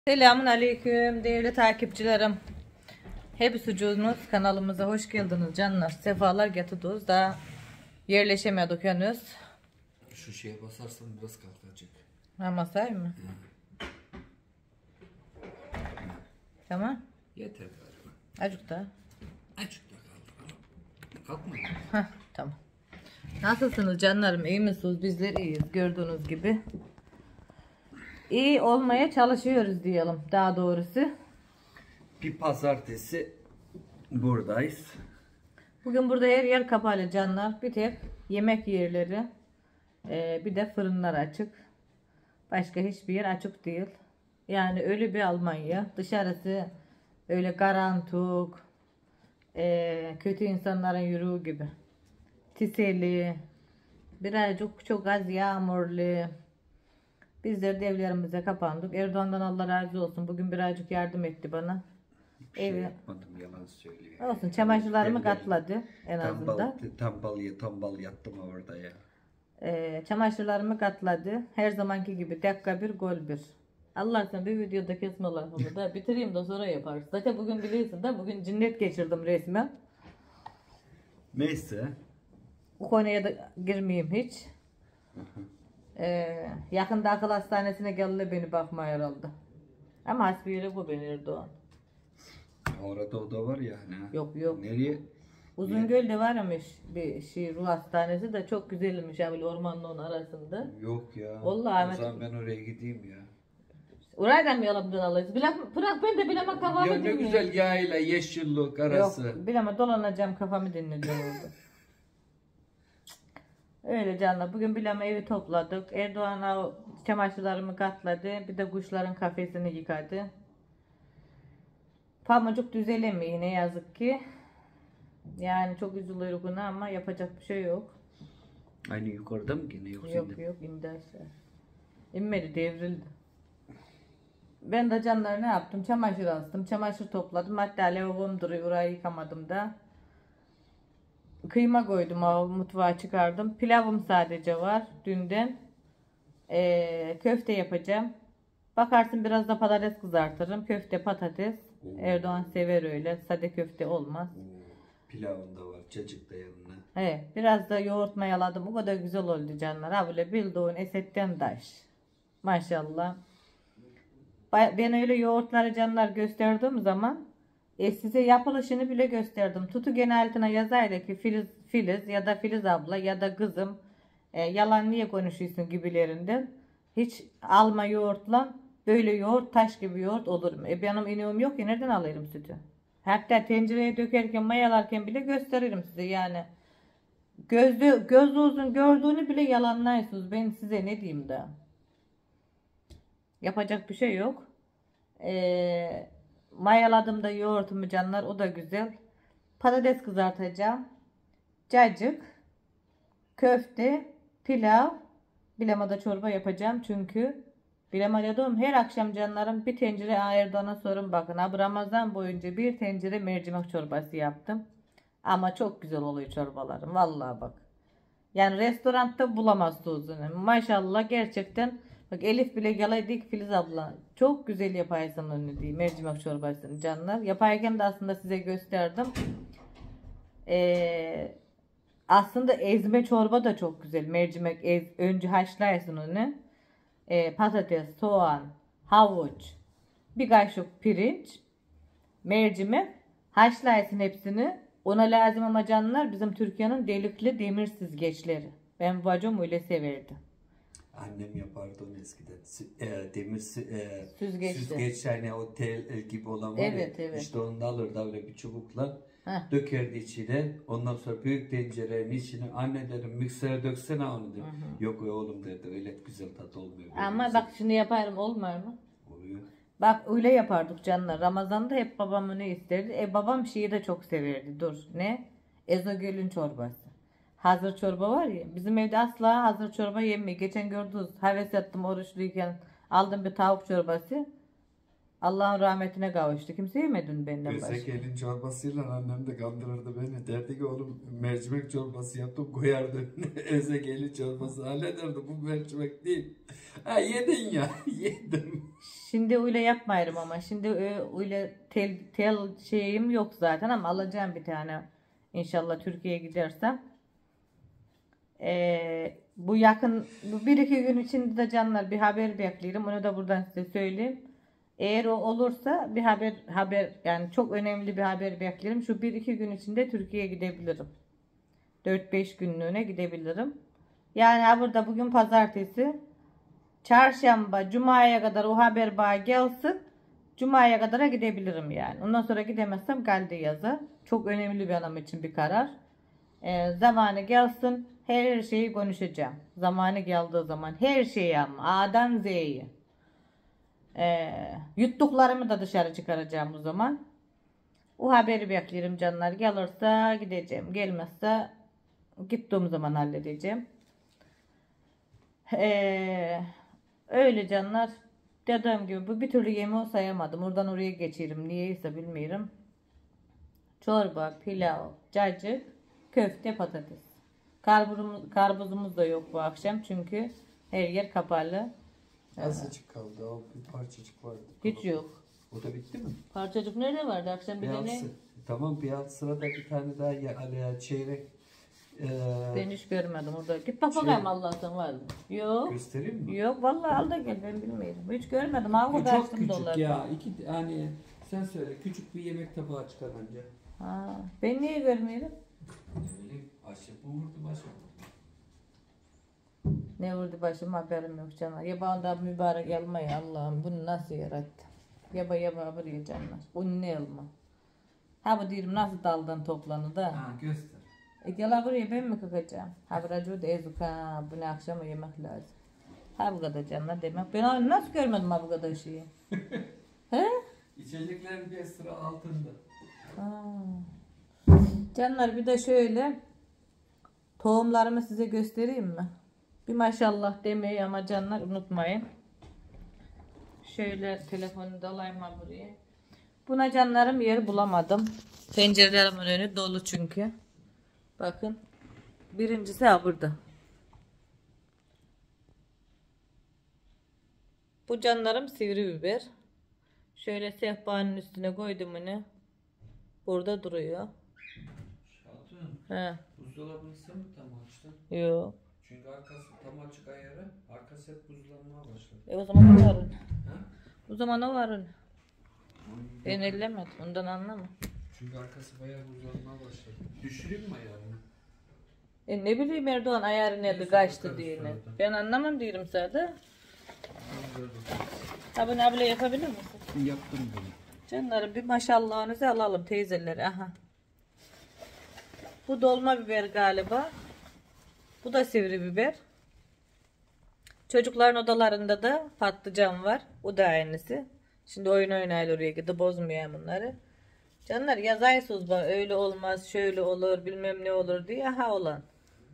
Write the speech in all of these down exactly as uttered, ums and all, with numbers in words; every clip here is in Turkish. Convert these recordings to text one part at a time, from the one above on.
Selamun aleyküm değerli takipçilerim. Hepsi kanalımıza hoş geldiniz canlar. Sefalar getirdiniz da yerleşemiyorduk henüz. Şu şeye basarsan biraz kalkacak. Ha, masay mı? Hı. Tamam. Yeter galiba. Acık da. Açık da kaldı. Kalkma. Heh, tamam. Nasılsınız canlarım? İyi misiniz? Bizler iyiyiz gördüğünüz gibi. İyi olmaya çalışıyoruz diyelim daha doğrusu. Bir pazartesi buradayız. Bugün burada her yer kapalı canlar. Bir tek yemek yerleri, ee, bir de fırınlar açık. Başka hiçbir yer açık değil. Yani öyle bir Almanya. Dışarısı öyle karanlık, ee, kötü insanların yürüğü gibi. Tiseli, birazcık çok az yağmurlu. Bizler de evlerimize kapandık. Erdoğan'dan Allah razı olsun. Bugün birazcık yardım etti bana. Bir şey Evi. yapmadım, yalan söylüyor. Olsun, çamaşırlarımı Ben de katladı en azından. Tambal, tambal, tambal yattım orada ya. Ee, çamaşırlarımı katladı. Her zamanki gibi dakika bir gol bir. Allah sen bir videoda kesme lafımı da bitireyim de sonra yaparız. Zaten bugün biliyorsun da bugün cinnet geçirdim resmen. Neyse. Bu konuya da girmeyeyim hiç. Ee, yakında akıl hastanesine geldi beni bakmaya herhalde. Ama hasbiyeli bu beni Erdoğan. Orada o da var ya hani. Yok yok. Nereye? Uzungöl'de varmış bir şey ruh hastanesi de çok güzelmiş ya böyle ormanlığın arasında. Yok ya. Vallahi o zaman ben oraya gideyim ya. Oraydan mı yalandan alırız? Bilak, bırak ben de bileme kafamı Ya ne dinleyeyim. güzel yağıyla yeşillik arası. Yok bileme dolanacağım kafamı dinleyeceğim orada. Öyle canlar bugün bileme evi topladık. Erdoğan'a çamaşırlarımı katladı. Bir de kuşların kafesini yıkadı. Pamucuk düzelemiyor ne yazık ki. Yani çok üzülüyor buna ama yapacak bir şey yok. Aynı yukarıda mı gene yoksa? Yok yok indi aşağı. İnmedi devrildi. Ben de canlar ne yaptım? Çamaşır astım. Çamaşır topladım. Hatta lavabom duruyor. Orayı yıkamadım da. Kıyma koydum. O mutfağa çıkardım. Pilavım sadece var. Dünden. Ee, köfte yapacağım. Bakarsın biraz da patates kızartırım. Köfte patates. Erdoğan sever öyle. Sade köfte olmaz. Pilavın da var. Cacık da yanına. He, biraz da yoğurt mayaladım. O kadar güzel oldu canlar. Ha böyle bildiğin esetten taş. Maşallah. Ben öyle yoğurtları canlar gösterdiğim zaman e, size yapılışını bile gösterdim. Tutu gene altına yazaydı ki Filiz, Filiz ya da Filiz abla ya da kızım e, yalan niye konuşuyorsun gibilerinden. Hiç alma yoğurtla böyle yoğurt taş gibi yoğurt olur mu? E benim ineğim yok ya nereden alırım sütü? Hatta tencereye dökerken mayalarken bile gösteririm size yani. Gözlü, gözlü uzun gördüğünü bile yalanlarsınız. Ben size ne diyeyim de. Yapacak bir şey yok. Ee, mayaladım da yoğurtumu canlar. O da güzel. Patates kızartacağım. Cacık. Köfte. Pilav. Bilemada çorba yapacağım. Çünkü bilemada her akşam canlarım bir tencere Erdoğan'a sorun bakın. Abi Ramazan boyunca bir tencere mercimek çorbası yaptım. Ama çok güzel oluyor çorbalarım. Vallahi bak. Yani restoranda bulamazsınız onu. Maşallah gerçekten. Bak Elif bile gelaydık Filiz abla. Çok güzel yaparsın onu diye. Mercimek çorbasını canlar. Yaparken de aslında size gösterdim. Ee, aslında ezme çorba da çok güzel. Mercimek ez, önce haşlarsın onu. Ee, patates, soğan, havuç, bir kaşık pirinç, mercimek. Haşlarsın hepsini. Ona lazım ama canlar bizim Türkiye'nin delikli demir süzgeçleri. Ben bacım öyle severdi. Annem yapardı onu eskiden. E, demir e, Süzgeçli. süzgeç yani o tel gibi olan var Evet, ya. evet. İşte onu da alırdı öyle bir çubukla. Heh. Dökerdi içine. Ondan sonra büyük tencerenin içine anne dedim miksere döksene onu dedim. Hı hı. Yok oğlum dedi öyle güzel tat olmuyor. Ama güzel. bak şimdi yaparım olmuyor mu? Oluyor. Bak öyle yapardık canlar. Ramazan'da hep babam ne isterdi? E babam şeyi de çok severdi. Dur ne? Ezogül'ün çorbası. Hazır çorba var ya. Bizim evde asla hazır çorba yemiyor. Geçen gördünüz. Heves ettim oruçluyken. Aldım bir tavuk çorbası. Allah'ın rahmetine kavuştu. Kimse yemedin benden Göze başka. gelin çorbasıyla annem de kandırırdı beni. Derdi ki oğlum mercimek çorbası yaptım koyardı. Öze gelin çorbası hallederdi. Bu mercimek değil. Ha yedin ya. Yedim. Şimdi öyle yapmayırım ama. Şimdi ö- öyle tel, tel şeyim yok zaten ama alacağım bir tane. İnşallah Türkiye'ye gidersem. Ee, bu yakın bu bir iki gün içinde de canlar bir haber bekliyorum. Onu da buradan size söyleyeyim. Eğer o olursa bir haber haber yani çok önemli bir haber bekliyorum. Şu bir iki gün içinde Türkiye'ye gidebilirim. dört beş günlüğüne gidebilirim. Yani ha burada bugün pazartesi. Çarşamba, Cuma'ya kadar o haber bana gelsin. Cuma'ya kadar gidebilirim yani. Ondan sonra gidemezsem kaldı yazı. Çok önemli bir anam için bir karar. Ee, zamanı gelsin. Her şeyi konuşacağım. Zamanı geldiği zaman her şeyi ama A'dan Z'ye. Ee, yuttuklarımı da dışarı çıkaracağım o zaman. O haberi beklerim canlar. Gelirse gideceğim. Gelmezse gittiğim zaman halledeceğim. Ee, öyle canlar. Dediğim gibi bu bir türlü yemeği sayamadım. Oradan oraya geçerim. Niyeyse bilmiyorum. Çorba, pilav, cacık, köfte, patates. Karpuzumuz, karpuzumuz da yok bu akşam çünkü her yer kapalı. Azıcık kaldı. O bir parçacık vardı. Hiç yok. O da bitti mi? Parçacık nerede vardı akşam bir Bir alt tane? sı- Tamam bir alt sırada bir tane daha ya, ya çeyrek eee, Ben hiç görmedim orada. Git bak Şey- bakayım Allah'tan var mı? Yok. göstereyim mi? Yok vallahi al da gel ben bilmiyorum. Hiç görmedim. Al Bu kadar çok açtım küçük doları. ya. İki hani sen söyle küçük bir yemek tabağı çıkar bence. Ha, ben niye görmüyorum? Ne bileyim aşı bu vurdu başa. Ne vurdu başıma haberim yok canlar. Yabağında mübarek elma ya Allah'ım bunu nasıl yarattı? Yaba yaba buraya canlar. Bu ne elma? Ha bu diyelim nasıl daldan toplanır da. Ha göster. E gel buraya ben mi kakacağım? Ha buracı da ezuk ha. Bunu akşama yemek lazım. Ha bu kadar canlar demek. Ben nasıl görmedim ha bu kadar şeyi? He? İçeceklerin bir sıra altında. Ha. Canlar bir de şöyle tohumlarımı size göstereyim mi? Bir maşallah demeyi ama canlar unutmayın. Şöyle telefonu da alayım ha buraya. Buna canlarım yer bulamadım. Pencerelerimin önü dolu çünkü. Bakın. Birincisi ha burada. Bu canlarım sivri biber. Şöyle sehpanın üstüne koydum onu. Burada duruyor. Hatun, He. buzdolabını sen mi tam açtın? Yok. Çünkü arkası tam açık ayarı, arkası hep buzlanmaya başladı. E o zaman o varın. Ha? O zaman o varın. Ben ellemedim. Ondan anlama. Çünkü arkası bayağı buzlanmaya başladı. Düşüreyim mi ayarını? E ne bileyim Erdoğan ayarı nerede kaçtı diye. Ben anlamam diyorum zaten. Ha bunu abla yapabilir misin? Yaptım bunu. Canlarım bir maşallahınızı alalım teyzeleri. Aha. Bu dolma biber galiba. Bu da sivri biber. Çocukların odalarında da patlıcan var. O da aynısı. Şimdi oyun oynayla oraya gidip bozmayayım bunları. Canlar yazaysınız bana öyle olmaz, şöyle olur, bilmem ne olur diye. Aha olan.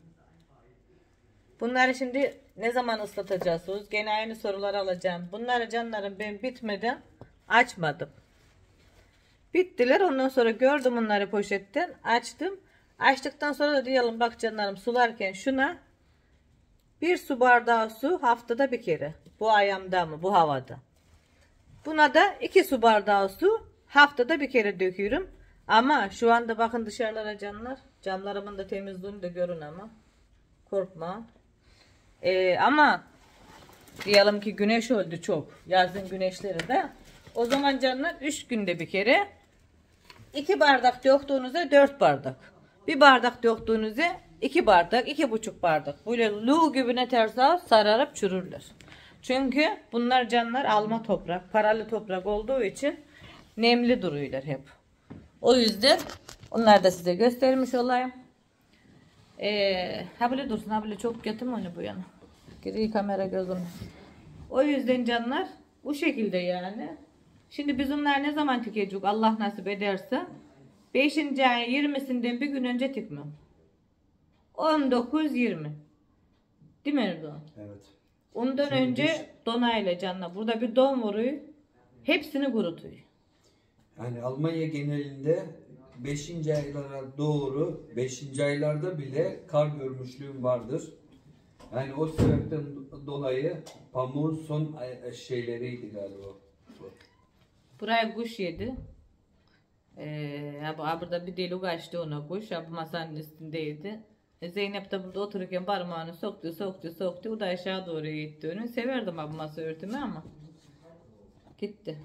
Bunları şimdi ne zaman ıslatacaksınız? Gene aynı soruları alacağım. Bunları canlarım ben bitmeden açmadım. Bittiler. Ondan sonra gördüm onları poşetten. Açtım. Açtıktan sonra da diyelim bak canlarım sularken şuna bir su bardağı su haftada bir kere. Bu ayamda mı? Bu havada. Buna da iki su bardağı su haftada bir kere döküyorum. Ama şu anda bakın dışarılara canlar. Camlarımın da temizliğini de görün ama. Korkma. Ee, ama diyelim ki güneş öldü çok. Yazın güneşleri de. O zaman canlar üç günde bir kere iki bardak döktüğünüzde dört bardak. Bir bardak döktüğünüzde iki bardak, iki buçuk bardak. Böyle lu gibi ne tersa sararıp çürürler. Çünkü bunlar canlar alma toprak, paralı toprak olduğu için nemli duruyorlar hep. O yüzden onları da size göstermiş olayım. Ee, ha böyle dursun, ha böyle çok getirme onu bu yana. Geri kamera gözüm. O yüzden canlar bu şekilde yani. Şimdi biz onları ne zaman tikecek Allah nasip ederse beşinci ayın yirmisinden bir gün önce tikmem. on dokuz yirmi. Değil mi Erdoğan? Evet. Ondan Şimdi önce diş- donayla canlar. Burada bir don vuruyor. Hepsini kurutuyor. Yani Almanya genelinde beşinci aylara doğru beşinci aylarda bile kar görmüşlüğüm vardır. Yani o sebepten dolayı pamuğun son şeyleriydi galiba. Buraya kuş yedi. Ee, bu burada bir delik açtı ona kuş. Bu masanın üstündeydi. E, Zeynep de burada otururken parmağını soktu, soktu, soktu. O da aşağı doğru gitti onu. Severdim bu masa örtümü ama gitti.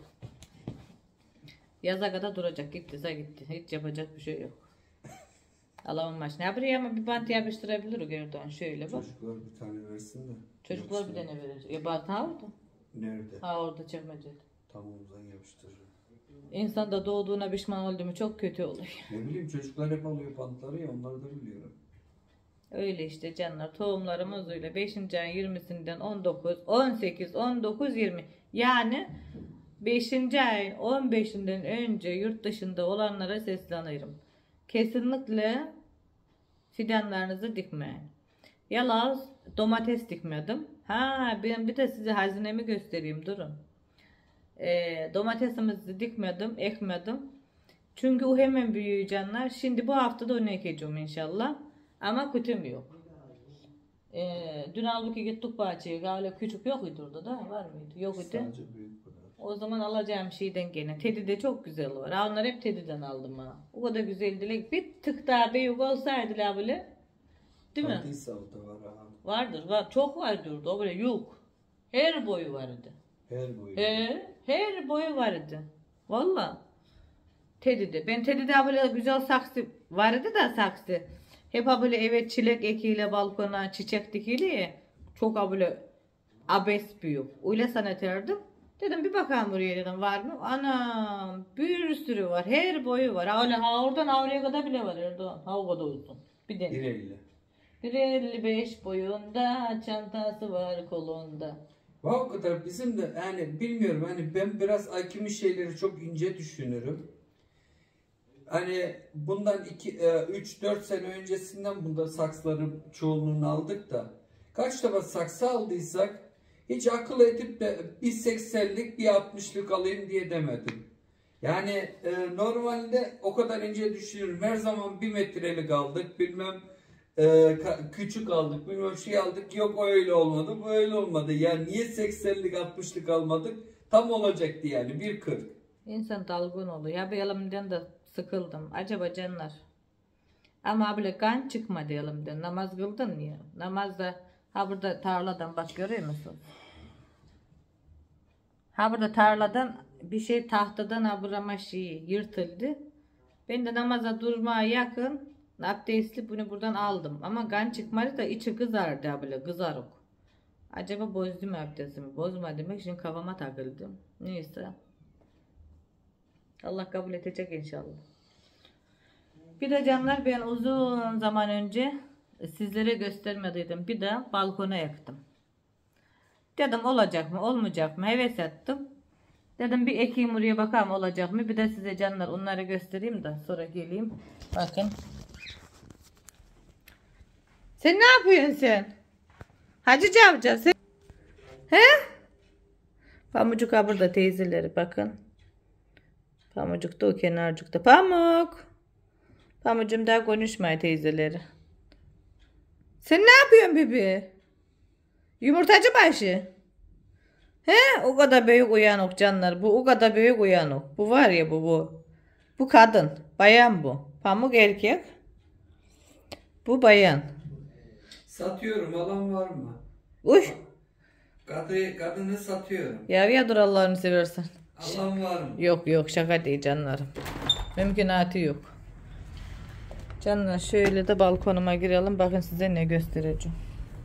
Yaza kadar duracak. Gittiyse gitti. Hiç yapacak bir şey yok. Allah'ın başına. Buraya ama bir bant yapıştırabilir o Gerdan. Şöyle bak. Çocuklar bir tane versin de. Çocuklar Yoksa- bir tane verecek. E bant ha orada. Nerede? Ha orada çekmecede. Tam omuzdan yapıştırırım. İnsan da doğduğuna pişman oldu mu çok kötü oluyor. Ne bileyim çocuklar hep alıyor pantları ya onları da biliyorum. Öyle işte canlar. Tohumlarımız öyle. beşinci ayın yirmisinden on dokuz, on sekiz, on dokuz, yirmi. Yani beşinci ayın on beşinden önce yurt dışında olanlara seslenirim. Kesinlikle fidanlarınızı dikmeyin. Yalnız domates dikmedim. Ha ben bir de size hazinemi göstereyim durun. Ee, domatesimizi dikmedim, ekmedim. Çünkü o hemen büyüyor canlar. Şimdi bu hafta da onu ekeceğim inşallah. Ama kütüm yok. Ee, dün halbuki gittik bahçeye. Öyle küçük yok idi orada da. Var mıydı? Yok idi. Sadece büyük kadar. O zaman alacağım şeyden gene. Teddy de çok güzel var. Ha, onlar hep Teddy'den aldım ha. O kadar güzeldi. Bir tık daha büyük olsaydı la böyle. Değil mi? Hadis altı var ha. Vardır var. Çok vardı orada. O böyle yok. Her boyu vardı. Her boyu. Ee, her boyu vardı. Valla. Teddy'de. Ben Teddy'de böyle güzel saksı vardı da saksı. Hep böyle evet çilek ekiyle balkona çiçek dikiyle çok böyle abes büyük. Öyle sanatördüm. Dedim bir bakalım buraya dedim var mı? Anam bir sürü var. Her boyu var. Öyle ha oradan oraya kadar bile var Erdoğan. Ha o kadar uzun. Bir de. Bir elle. bir elli beş boyunda çantası var kolunda. Ve o kadar bizim de yani bilmiyorum hani ben biraz hakimi şeyleri çok ince düşünürüm. Hani bundan iki üç dört sene öncesinden bunda saksların çoğunluğunu aldık da kaç defa saksı aldıysak hiç akıl edip de bir seksenlik bir altmışlık alayım diye demedim. Yani e, normalde o kadar ince düşünürüm. Her zaman bir metrelik aldık bilmem e, küçük aldık bilmem şey aldık. Yok öyle olmadı bu öyle olmadı. Yani niye seksenlik altmışlık almadık? Tam olacaktı yani bir kırk. İnsan dalgın oluyor. Ya bir elimden de sıkıldım. Acaba canlar. Ama böyle kan çıkmadı elimden. Namaz kıldın ya. Namazda ha burada tarladan bak görüyor musun? Ha burada tarladan bir şey tahtadan aburama şeyi yırtıldı. Ben de namaza durmaya yakın abdestli bunu buradan aldım. Ama kan çıkmadı da içi kızardı böyle kızarık. Acaba bozdu mu abdestimi? Bozma demek şimdi kafama takıldım. Neyse. Allah kabul edecek inşallah. Bir de canlar ben uzun zaman önce sizlere göstermediydim. Bir de balkona yaktım. Dedim olacak mı olmayacak mı heves ettim. Dedim bir ekeyim oraya bakalım olacak mı. Bir de size canlar onları göstereyim de sonra geleyim. Bakın. Sen ne yapıyorsun sen? Hacı Cavcav sen. He? Pamucuk ha burada teyzeleri bakın. Pamucuk da o kenarcıkta. Pamuk. Pamucum daha konuşmaya teyzeleri. Sen ne yapıyorsun bebi? Yumurtacı başı. He? O kadar büyük uyanık canlar. Bu o kadar büyük uyanık. Bu var ya bu bu. Bu kadın. Bayan bu. Pamuk erkek. Bu bayan. Satıyorum alan var mı? Uy. Kadı, kadını satıyorum. Ya ya dur Allah'ını seversen. Alan var mı? Yok yok şaka değil canlarım. Mümkünatı yok. Canlar şöyle de balkonuma girelim. Bakın size ne göstereceğim.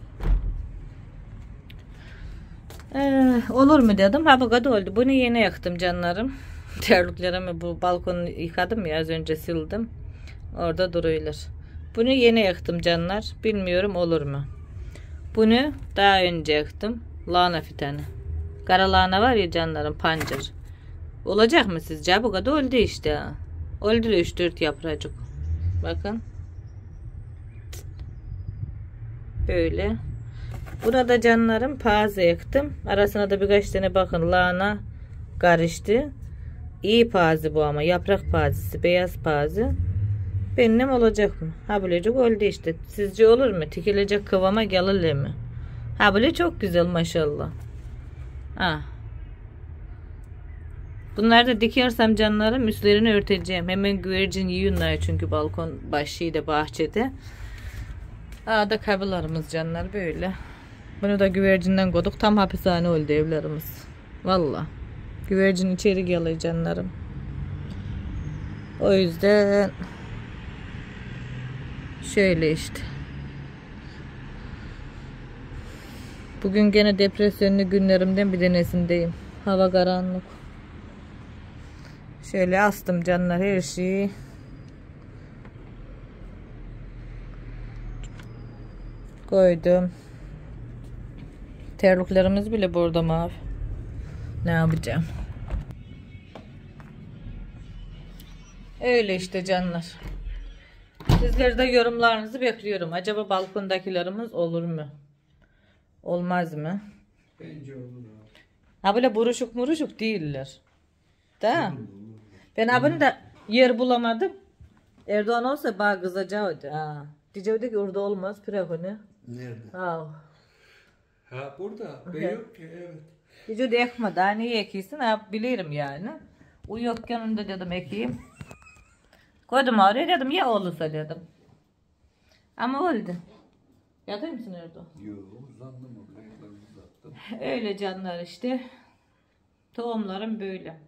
Ee, olur mu dedim. Ha bu kadar oldu. Bunu yeni yaktım canlarım. Terliklerimi bu balkonu yıkadım ya az önce sildim. Orada duruyorlar. Bunu yeni yaktım canlar. Bilmiyorum olur mu. Bunu daha önce yaktım. Lahana fidanı. Kara lahana var ya canlarım pancar. Olacak mı sizce? Bu kadar oldu işte. Oldu üç dört yapracık. Bakın. Böyle. Burada canlarım paze yaktım. Arasına da birkaç tane bakın lahana karıştı. İyi pazi bu ama yaprak pazisi, beyaz pazi. Benim olacak mı? Ha böylece oldu işte. Sizce olur mu? Tikilecek kıvama gelir mi? Ha böyle çok güzel maşallah. Ha. Bunları da dikersem canlarım üstlerini örteceğim. Hemen güvercin yiyorlar çünkü balkon başıydı bahçede. Aa da kablolarımız canlar böyle. Bunu da güvercinden koyduk. Tam hapishane oldu evlerimiz. Valla. Güvercin içeri geliyor canlarım. O yüzden şöyle işte. Bugün gene depresyonlu günlerimden bir tanesindeyim. Hava karanlık. Şöyle astım canlar her şeyi. Koydum. Terliklerimiz bile burada mavi. Ne yapacağım? Öyle işte canlar. Sizler de yorumlarınızı bekliyorum. Acaba balkondakilerimiz olur mu? Olmaz mı? Bence olur abi. Ha böyle buruşuk muruşuk değiller. Da. Ben abini de yer bulamadım. Erdoğan olsa bana kızacaktı. Ha. Diyecekti ki orada olmaz pirakonu. Nerede? Ha. Ha burada. Ben Evet. yok ki evet. Diyecekti ekme daha niye ekiyorsun? Ha bilirim yani. O yokken önünde dedim ekeyim. Koydum oraya dedim ya olursa dedim. Ama oldu. Yatır mısın Erdoğan? Yok uzandım o ayaklarımı uzattım. Öyle canlar işte. Tohumlarım böyle.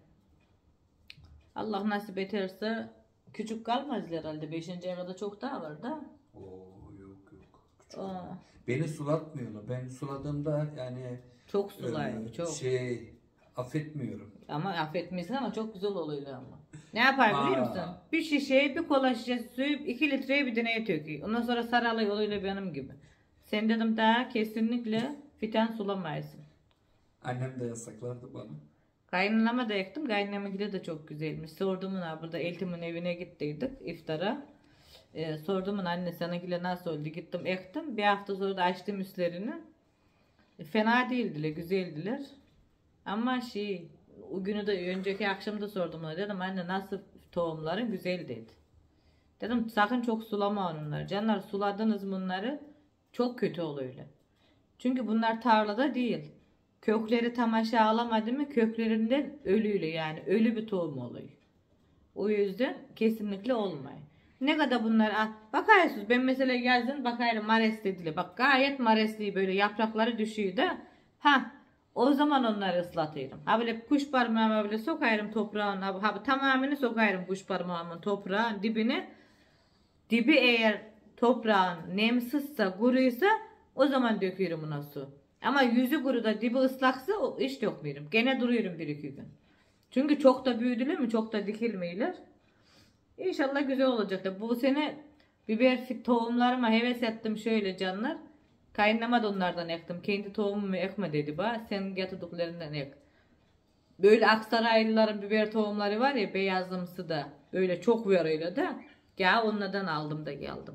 Allah nasip ederse küçük kalmaz herhalde. Beşinci kadar çok daha var da. Oo yok yok. Küçük. Aa, Beni sulatmıyorlar. Ben suladığımda yani çok sulayım e, çok. şey affetmiyorum. Ama affetmesin ama çok güzel oluyor ama. Ne yapar biliyor Aa. musun? Bir şişeyi bir kola şişesi suyu iki litreye bir deneye töküyor. Ondan sonra sarılı yoluyla benim gibi. Sen dedim daha kesinlikle fiten sulamayasın. Annem de yasaklardı bana. Kaynanama da ektim. Kaynanamınkiler de çok güzelmiş. Sordumun ha burada Eltim'in evine gittiydik iftara. Ee, sordumun anne seninkiler nasıl oldu? Gittim ektim. Bir hafta sonra da açtım üstlerini. E, fena değildiler, güzeldiler. Ama şey, o günü de önceki akşam da sordum ona. Dedim anne nasıl tohumların güzel dedi. Dedim sakın çok sulama onları. Canlar suladınız bunları çok kötü oluyor öyle. Çünkü bunlar tarlada değil. Kökleri tam aşağı alamadı mı köklerinden ölüyle yani ölü bir tohum oluyor. O yüzden kesinlikle olmuyor. Ne kadar bunlar ah, bakıyorsunuz ben mesela yazın bakıyorum mares dediler. Bak gayet maresli böyle yaprakları düşüyor da ha o zaman onları ıslatıyorum. Ha böyle kuş parmağımı böyle sokayım toprağın ha, ha tamamını sokayım kuş parmağımın toprağın dibine. Dibi eğer toprağın nemsizse kuruysa o zaman döküyorum ona su. Ama yüzü kuru da dibi ıslaksa o iş dökmüyorum. Gene duruyorum bir iki gün. Çünkü çok da büyüdüler mi çok da dikilmeyiler. İnşallah güzel olacak. Bu sene biber tohumlarıma heves ettim şöyle canlar. Kaynama da onlardan ektim. Kendi tohumumu ekme dedi bana. Sen getirdiklerinden ek. Böyle Aksaraylıların biber tohumları var ya beyazımsı da. Böyle çok var öyle de. Ya onlardan aldım da geldim.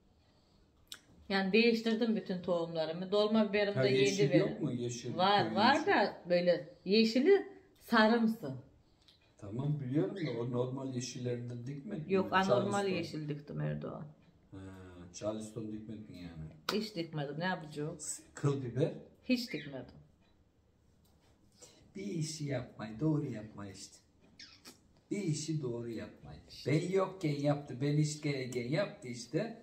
Yani değiştirdim bütün tohumlarımı. Dolma biberim Ha, de yeşil yedi yok mu? Yeşil. Var koyu var yeşil. da böyle yeşili sarımsı. Tamam biliyorum da o normal yeşillerinden dikmedin mi? Yok anormal Charleston. yeşil diktim Erdoğan. Ha, Charleston dikmedin yani. Hiç dikmedim ne yapacağım? Kıl biber. Hiç dikmedim. Bir işi yapmayı doğru yapmayı işte. Bir işi doğru yapmayı. Ben yokken yaptı, ben işteyken yaptı işte.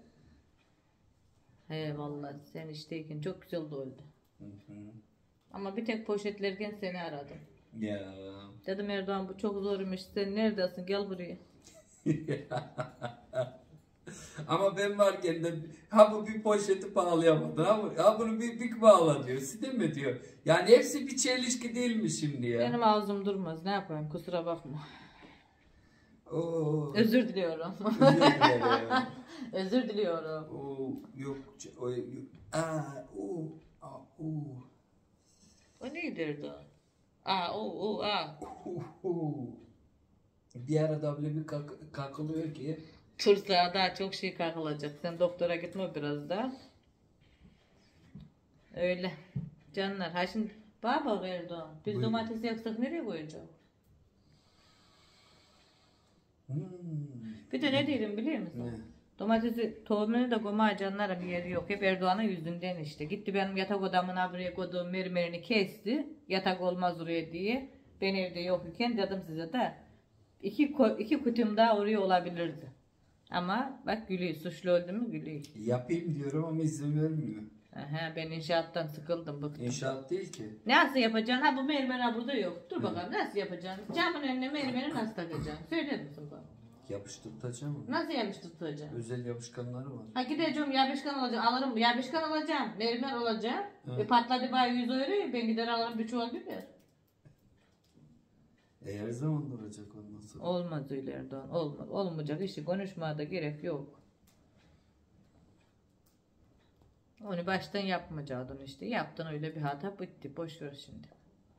He vallahi sen işteyken çok güzel oldu. Hı hı. Ama bir tek poşetlerken seni aradım. Ya. Dedim Erdoğan bu çok zormuş sen neredesin gel buraya. Ama ben varken de ha bu bir poşeti bağlayamadı ha, bu- ha bunu bir bir bağla diyor. Side mi diyor. Yani hepsi bir çelişki değil mi şimdi ya? Benim ağzım durmaz ne yapayım kusura bakma. Oo. Özür diliyorum. Özür dilerim. Özür diliyorum. Oo, yok, o, yok. Aa, o, aa, o. O neydi Erdoğan? Aa o o aa. Uhu. Bir arada bile bir kalk, kalkılıyor ki. Tırsağa daha çok şey kalkılacak. Sen doktora gitme biraz da. Öyle. Canlar. Ha şimdi bana bak Erdoğan. Biz Buyurun. domatesi yaksak nereye koyacağız? Hmm. Bir de ne diyelim biliyor musun? Ne? Domatesi tohumunu da goma canlarım yeri yok. Hep Erdoğan'ın yüzünden işte. Gitti benim yatak odamın buraya koyduğum mermerini kesti. Yatak olmaz oraya diye. Ben evde yok iken dedim size de iki, iki kutum daha oraya olabilirdi. Ama bak gülüyor. Suçlu öldü mü gülüyor. Yapayım diyorum ama izin vermiyor. Aha, ben inşaattan sıkıldım bıktım. İnşaat değil ki. Nasıl yapacaksın? Ha bu mermer burada yok. Dur bakalım nasıl yapacaksın? Camın önüne mermeri nasıl takacaksın? Söyler misin bana? Yapıştırtacağım onu. Nasıl yapıştırtacaksın? Özel yapışkanları var. Ha gideceğim yapışkan alacağım. Alırım yapışkan alacağım. Mermer alacağım. Evet. E patladı bayağı yüz euro. Ben gider alırım bir çuval biber. E her zaman duracak ondan sonra. Olmaz öyle Erdoğan. Olmaz. Olmayacak işi konuşmaya da gerek yok. Onu baştan yapmayacaktın işte. Yaptın öyle bir hata bitti. Boş ver şimdi.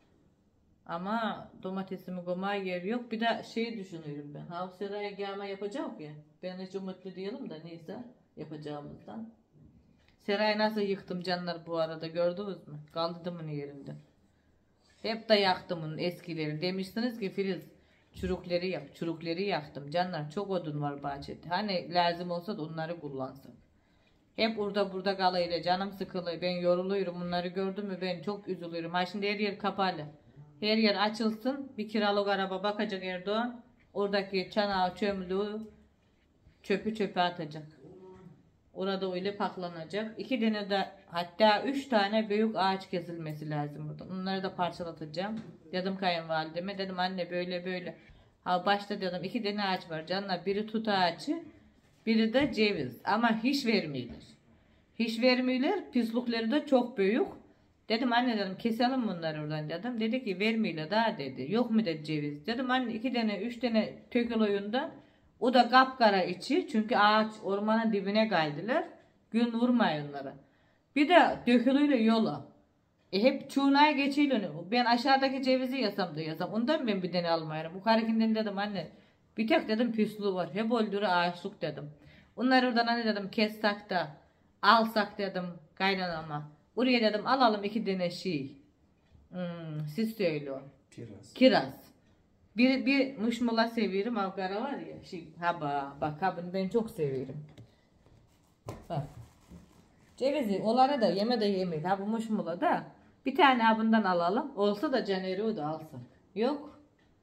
Ama domatesimi goma yer yok. Bir de şey düşünüyorum ben. Havseraya gelme yapacak ya. Ben hiç umutlu değilim de neyse yapacağımızdan. Serayı nasıl yıktım canlar bu arada gördünüz mü? Kaldırdım onun yerinde. Hep de yaktım onun eskileri. Demiştiniz ki Filiz çürükleri yak. Çürükleri yaktım canlar. Çok odun var bahçede. Hani lazım olsa da onları kullansın. Hep orada burada kalıyla canım sıkılıyor. Ben yoruluyorum. Bunları gördüm mü ben çok üzülüyorum. Ha şimdi her yer kapalı. Her yer açılsın. Bir kiralık araba bakacak Erdoğan. Oradaki çanağı çömlüğü çöpü çöpe atacak. Orada öyle paklanacak. İki tane de hatta üç tane büyük ağaç kesilmesi lazım burada. Onları da parçalatacağım. Dedim kayınvalideme. Dedim anne böyle böyle. Ha başta dedim iki tane ağaç var canlar. Biri tut ağacı. Biri de ceviz. Ama hiç vermiyorlar. Hiç vermiyorlar. Pislikleri de çok büyük. Dedim anne dedim keselim bunları oradan dedim. Dedi ki vermiyorlar daha dedi. Yok mu dedi ceviz. Dedim anne iki tane üç tane tökül oyunda. O da kapkara içi. Çünkü ağaç ormanın dibine kaydılar. Gün vurmayın onlara. Bir de dökülüyle yola. E hep çuğunaya geçiyor. Ben aşağıdaki cevizi yasam da yasam. Ondan ben bir tane almayarım. Bu karikinden dedim anne. Bir tek dedim pisliği var. Hep öldürü ağaçlık dedim. Onları oradan anne dedim kessek da alsak dedim kaynanama. Oraya dedim alalım iki tane şey. Hmm, siz söyleyin. Kiraz. Kiraz. Bir, bir muşmula seviyorum. Avgara var ya. Şey, ha bak, bak ha bunu ben çok seviyorum. Bak. Cevizi olanı da yeme de yemeyin. Ha bu muşmula da. Bir tane ha bundan alalım. Olsa da Caner'i o da alsın. Yok.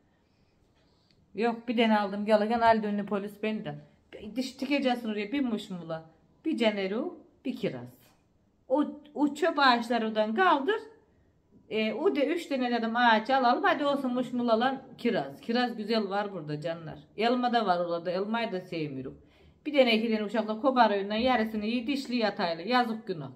Yok bir tane aldım. Gelirken aldı ünlü polis benden. Diş tikeceksin oraya bir muşmula. Bir Caner'i bir kiraz. O, o çöp ağaçlarından kaldır. E, o da üç tane dedim ağaç alalım. Hadi olsun muşmulalan kiraz. Kiraz güzel var burada canlar. Elma da var orada. Elmayı da sevmiyorum. Bir tane iki tane uşakla koparıyorlar. Yarısını iyi dişli yatayla. Yazık günah.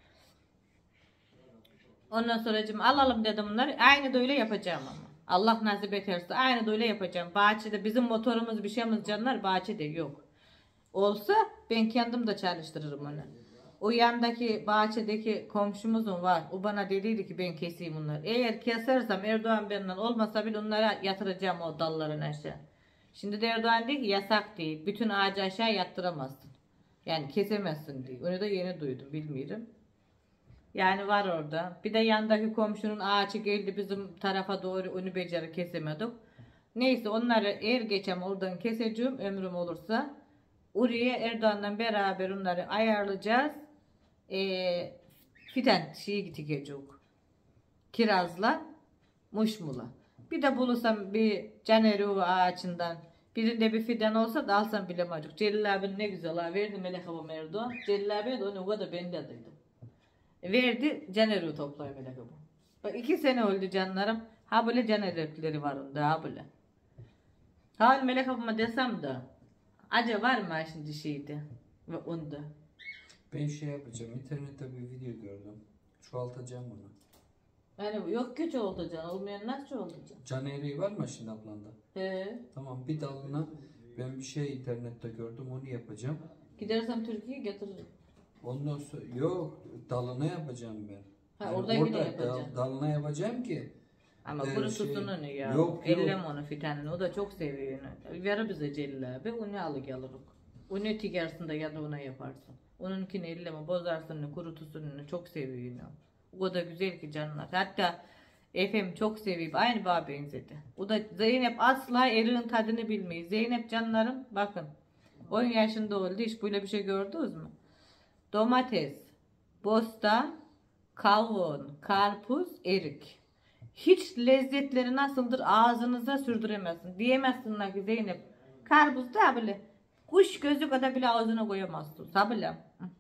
Ondan sonra alalım dedim bunları. Aynı da öyle yapacağım ama. Allah nasip ederse aynı da öyle yapacağım. Bahçede bizim motorumuz bir şeyimiz canlar bahçede yok. Olsa ben kendim de çalıştırırım onu. O yandaki bahçedeki komşumuzun var. O bana dediydi ki ben keseyim bunları. Eğer kesersem Erdoğan benden olmasa bile onlara yatıracağım o dalların aşağı. Şimdi de Erdoğan diyor ki yasak değil. Bütün ağacı aşağı yattıramazsın. Yani kesemezsin diye. Onu da yeni duydum bilmiyorum. Yani var orada. Bir de yandaki komşunun ağacı geldi bizim tarafa doğru onu beceri kesemedik. Neyse onları eğer geçem oradan keseceğim ömrüm olursa. Oraya Erdoğan'la beraber onları ayarlayacağız. Ee, fidan şeyi dikeceğiz. Kirazla, muşmula. Bir de bulursam bir caneru ağaçından birinde bir fidan olsa da alsam bilemecik. Celil abinin ne güzel ha verdi Melek abam Erdoğan. Celil abi de onu o kadar ben de dedim. Verdi caneru toplayı Melek abam. Bak iki sene oldu canlarım. Ha böyle canerukleri var onda ha böyle. Ha Melek abama desem de acaba var mı şimdi şeydi ve onda. Ben şey yapacağım. İnternette bir video gördüm. Çoğaltacağım bunu. Yani yok ki çoğaltacaksın. Olmayan nasıl çoğaltacaksın? Can eğriği var mı şimdi ablanda? He. Tamam bir dalına ben bir şey internette gördüm onu yapacağım. Gidersem Türkiye'ye getiririm. Ondan sonra yok dalına yapacağım ben. Ha Yani oradakini orada yapacaksın. dal- dalına yapacağım ki. Ama Ee, kurutusun şey- onu ya. Yok, Ellem yok. onu fitanını. O da çok seviyor onu. Ver bize Celil abi. Onu alı gelirim. Onu tigersin de ya da ona yaparsın. Onunkini elleme bozarsın onu kurutusun onu. Çok seviyor onu. O da güzel ki canlar. Hatta Efem çok sevip aynı bana benzedi. O da Zeynep asla eriğin tadını bilmiyor. Zeynep canlarım bakın. on yaşında oldu. Hiç böyle bir şey gördünüz mü? Domates, bostan, kavun, karpuz, erik. Hiç lezzetleri nasıldır ağzınıza sürdüremezsin. Diyemezsin ki Zeynep. Karpuz da bile kuş gözü kadar bile ağzına koyamazsın. Sabile.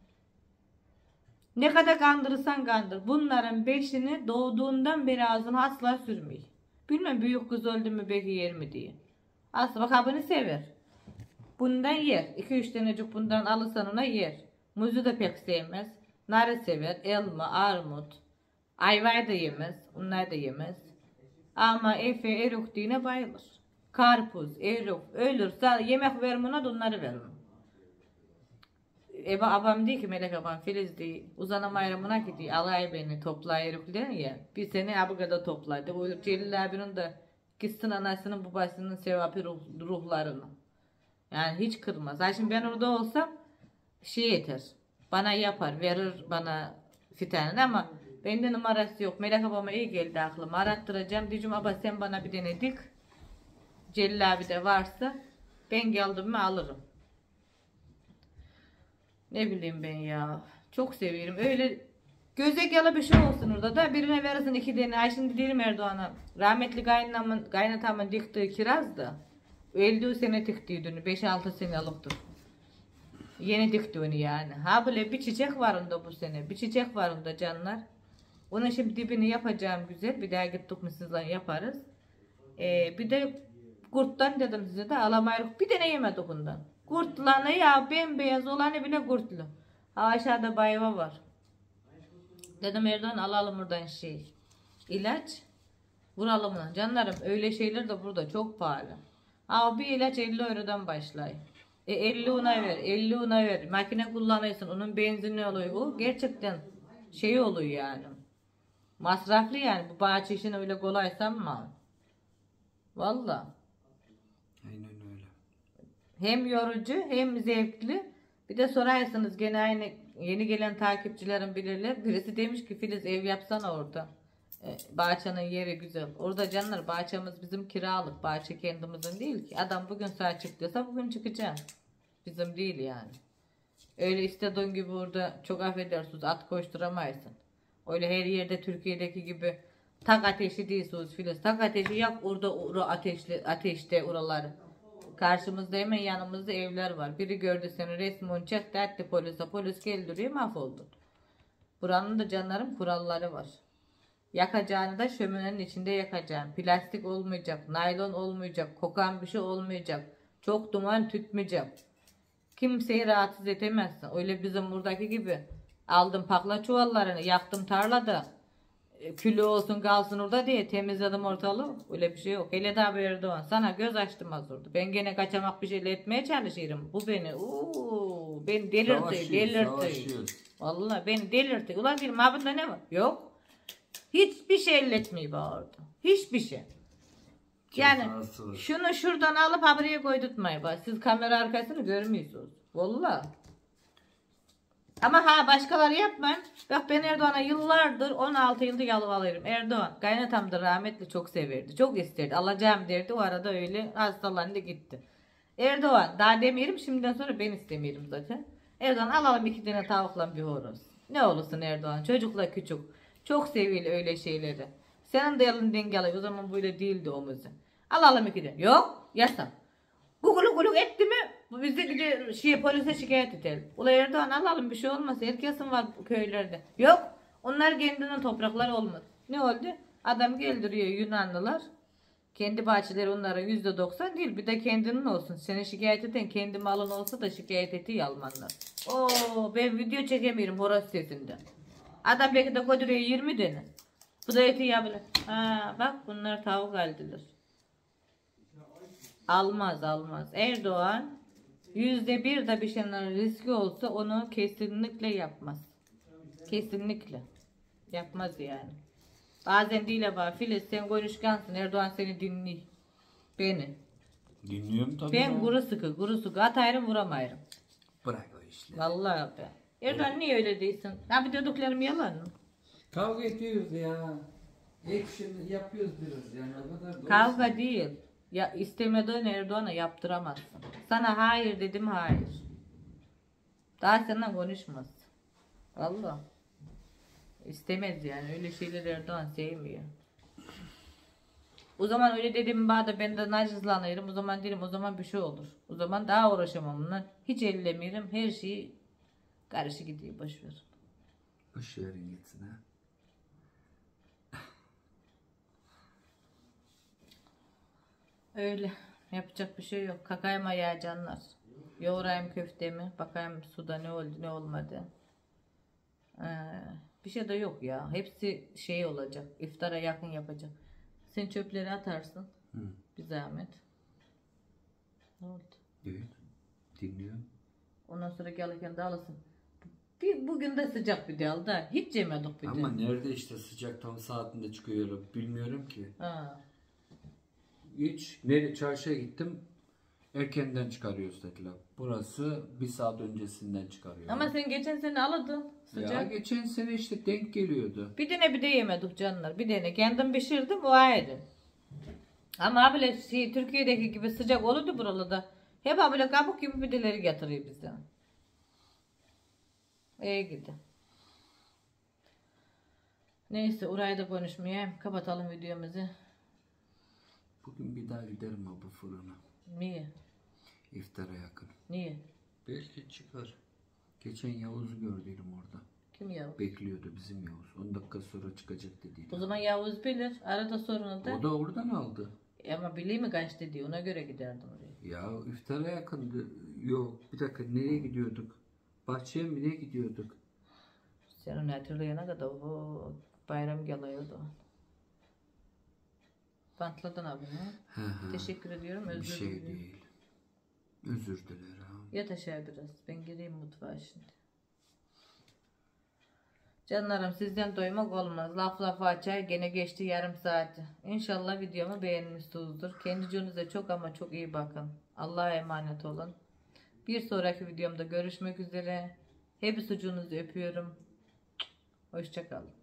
Ne kadar kandırırsan kandır. Bunların beşini doğduğundan beri ağzına asla sürmüyor. Bilmem büyük kız öldü mü belki yer mi diye. Aslı bak abini sever. Bundan yer. iki üç tanecik bundan alırsan ona yer. Muzu da pek sevmez. Narı sever. Elma, armut. Ayvayı da yemez. Onlar da yemez. Ama Efe eruk dine bayılır. Karpuz, eruk, ölürse yemek vermene de onları veririm. Eba abam değil ki Melek abam Filiz değil. Uzanam ayrımına gidiyor. Alay beni topla eruklar ya. Bir sene abi kadar topladı. O Celil abinin de gitsin anasının babasının sevapı ruh, ruhlarını. Yani hiç kırmaz. Ha şimdi ben orada olsam şey yeter. Bana yapar, verir bana fitanını ama bende numarası yok. Melek abama iyi geldi aklıma. Arattıracağım. Diyeceğim abla sen bana bir tane dik. Celil abi de varsa ben geldim mi alırım. Ne bileyim ben ya. Çok seviyorum. Öyle göze gele bir şey olsun orada da birine verirsin iki tane. Ay şimdi diyelim Erdoğan'a. Rahmetli kaynanamın, kaynatamın diktiği kiraz da elli sene diktiği beş altı seneliktir. Yeni dikti onu yani. Ha böyle bir çiçek var onda bu sene. Bir çiçek var onda canlar. Onun şimdi dibini yapacağım güzel. Bir daha gittik mi sizle yaparız. Ee, bir de kurttan dedim size de alamayırık. Bir tane yemedik bundan. Kurtlanı ya bembeyaz olanı bile kurtlu. Ha aşağıda bayva var. Dedim Erdoğan alalım buradan şey. İlaç. Vuralım lan. Canlarım öyle şeyler de burada çok pahalı. Ha bir ilaç elli eurodan başlay. E elli una ver, elli una ver. Makine kullanıyorsun. Onun benzini oluyor. O gerçekten şey oluyor yani. Masraflı yani. Bu bahçe işini öyle kolay sanma. Valla. Aynen öyle. Hem yorucu hem zevkli. Bir de sorarsınız gene aynı yeni gelen takipçilerim bilirler. Birisi demiş ki Filiz ev yapsana orada. E, bahçenin yeri güzel. Orada canlar bahçemiz bizim kiralık. Bahçe kendimizin değil ki. Adam bugün saat çıktıysa bugün çıkacak. Bizim değil yani. Öyle istediğin gibi orada çok affedersiniz at koşturamayısın. Öyle her yerde Türkiye'deki gibi tak ateşi değilsiniz Filiz. Tak ateşi yap orada ora ateşli, ateşte oraları. Karşımızda hemen yanımızda evler var. Biri gördü seni resmini çek dertti polise. Polis geldiriyor mahvoldun. Buranın da canlarım kuralları var. Yakacağını da şöminenin içinde yakacaksın. Plastik olmayacak, naylon olmayacak, kokan bir şey olmayacak. Çok duman tütmeyecek. Kimseyi rahatsız edemezsin. Öyle bizim buradaki gibi. Aldım pakla çuvallarını, yaktım tarlada. Külü olsun kalsın orada diye temizledim ortalığı. Öyle bir şey yok. Hele daha bir Erdoğan. Sana göz açtım az orada. Ben gene kaçamak bir şeyle etmeye çalışırım. Bu beni uuu beni delirtti, delirtti. Vallahi beni delirtti. Ulan dedim ha bunda ne var? Yok. Hiçbir şey elletmiyor bana orada. Hiçbir şey. Yani şunu şuradan alıp habereye koydurtmayın bak. Siz kamera arkasını görmüyorsunuz. Vallahi. Ama ha başkaları yapmayın. Bak ben Erdoğan'a yıllardır on altı yıldır yalvarıyorum. Erdoğan kaynatam da rahmetli çok severdi. Çok isterdi. Alacağım derdi. O arada öyle hastalandı gitti. Erdoğan daha demiyorum şimdiden sonra ben istemiyorum zaten. Erdoğan alalım iki tane tavukla bir horoz. Ne olursun Erdoğan çocukla küçük. Çok seviyor öyle şeyleri. Senin de elin dengeli o zaman böyle değildi o müze. Alalım iki tane. Yok yasak. Guguluk guluk etti mi bu bize gide şey polise şikayet edelim. Ula Erdoğan alalım bir şey olmaz. Herkesin var köylerde. Yok. Onlar kendine topraklar olmaz. Ne oldu? Adam geldiriyor Yunanlılar. Kendi bahçeleri onların yüzde doksan değil. Bir de kendinin olsun. Seni şikayet eden kendi malın olsa da şikayet ettiği Almanlar. Oo ben video çekemiyorum horoz sesinden. Adam belki de koduruyor yirmi tane. Bu da eti ya böyle. Ha bak bunlar tavuk aldılar. Almaz almaz. Erdoğan yüzde bir de bir şeylerin riski olsa onu kesinlikle yapmaz. Kesinlikle. Yapmaz yani. Bazen değil ama Filiz sen konuşkansın. Erdoğan seni dinliyor. Beni. Dinliyorum tabii. Ben ya. Kuru sıkı kuru sıkı atayırım vuramayırım. Bırak o işleri. Vallahi be. Erdoğan evet. Niye öyle değilsin? Ha bir dediklerim yalan mı? Kavga ediyoruz ya. Action yapıyoruz biraz yani o kadar da Kavga olsun. değil. Ya istemediğin Erdoğan'a yaptıramazsın. Sana hayır dedim, hayır. Daha seninle konuşmaz. Allah. İstemez yani, öyle şeyleri Erdoğan sevmiyor. O zaman öyle dedim bana, ben de nacizlanırım. O zaman derim, o zaman bir şey olur. O zaman daha uğraşamam bundan. Hiç ellemiyorum. Her şeyi karşı gidiyor, boşver. Boş verin gitsin ha. Öyle. Yapacak bir şey yok. Kakayım ayağı canlar. Yoğurayım köftemi. Bakayım suda ne oldu ne olmadı. Ee, bir şey de yok ya. Hepsi şey olacak. İftara yakın yapacak. Sen çöpleri atarsın. Hı. Bir zahmet. Ne oldu? Evet. Dinliyorum. Ondan sonra gelirken de alırsın. Bir, bugün de sıcak bir de al da. Hiç yemedik bir de. Ama nerede işte sıcak tam saatinde çıkıyorum. Bilmiyorum ki. Ha. Hiç. Nereye çarşıya gittim. Erkenden çıkarıyoruz dediler. Burası bir saat öncesinden çıkarıyor. Ama sen geçen sene alırdın sıcak. Ya geçen sene işte denk geliyordu. Bir tane bir de yemedik canlar. Bir tane kendim pişirdim, o ayrı. Ama böyle şey, Türkiye'deki gibi sıcak olurdu buralarda. Hep böyle kabuk gibi pideleri getiriyor bize. İyi gidi. Neyse, orayı da konuşmayayım. Kapatalım videomuzu. Bugün bir daha giderim ha bu fırına. Niye? İftara yakın. Niye? Belki çıkar. Geçen Yavuz'u gördüydüm orada. Kim Yavuz? Bekliyordu bizim Yavuz. on dakika sonra çıkacak dediydi. O zaman Yavuz bilir. Arada sorunu da. O da oradan aldı. Ama bileyim mi kaç dedi, ona göre giderdim oraya. Ya iftara yakındı. Yok bir dakika nereye gidiyorduk? Bahçeye mi ne gidiyorduk? Sen onu hatırlayana kadar o bayram geliyordu. Bantladın abi mi? Hı hı. Teşekkür ediyorum. Bir Özür şey dilerim. değil. Özür dilerim. Yat aşağı biraz. Ben gireyim mutfağa şimdi. Canlarım, sizden doymak olmaz. Laf lafı açar, gene geçti yarım saati. İnşallah videomu beğenmişsinizdir. Kendinize çok ama çok iyi bakın. Allah'a emanet olun. Bir sonraki videomda görüşmek üzere. Hepsi ucunuzu öpüyorum. Hoşça kalın.